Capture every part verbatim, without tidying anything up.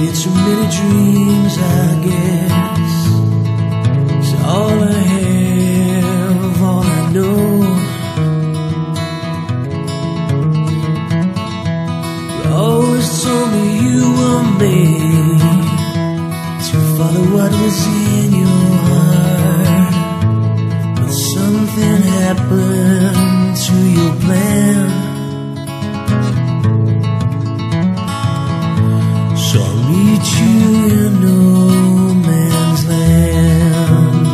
Made so many dreams, I guess. It's all I have, all I know. You always told me you were made to follow what was in your heart, but something happened to your plan. So I'll meet you in no man's land.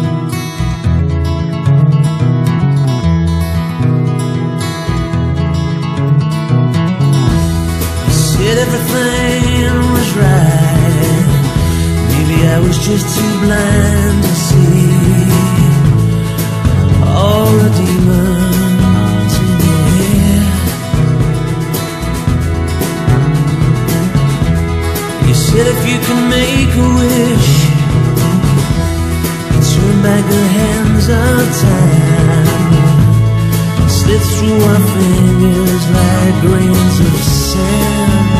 You said everything was right. Maybe I was just too blind to see all the demons in your head. You said if you can make a wish, you turn back the hands of time, slip through our fingers like grains of sand.